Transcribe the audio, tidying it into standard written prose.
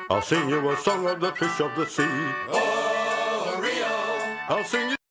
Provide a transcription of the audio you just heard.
I'll sing you a song of the fish of the sea. Oh, Rio. I'll sing you